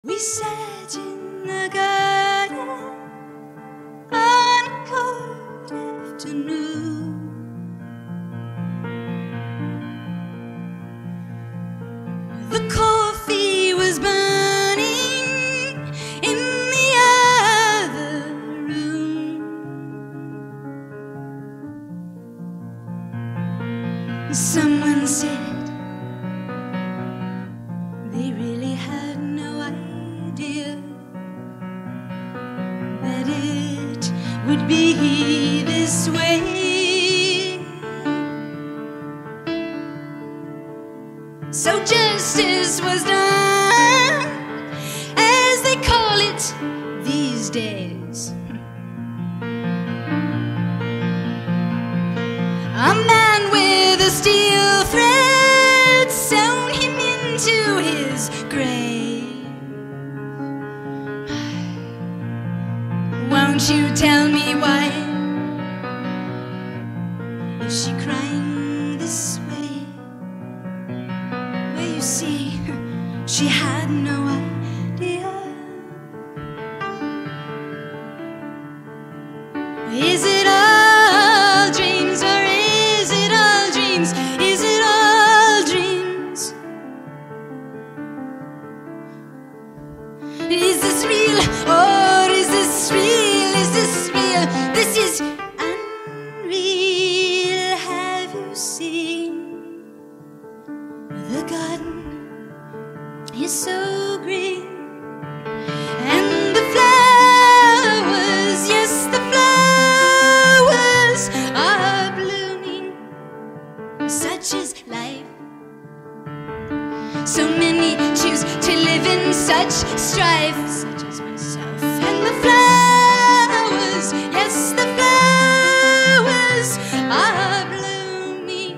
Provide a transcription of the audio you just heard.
We sat in the garden on a cold afternoon. The coffee was burning in the other room. Someone said they really had no idea that it would be this way. So justice was done, as they call it these days. A man with a steel thread sewn him into his grave. Won't you tell me why? Is she crying this way? Well, you see, she had no idea. Is it all dreams, or is it all dreams? Is it all dreams? Is this real, or is this real? Is this real? This is unreal. Have you seen the garden is so green, and the flowers, yes, the flowers are blooming. Such is life. So many choose to live in such strife, such as myself. And the flowers, yes, the flowers are blooming.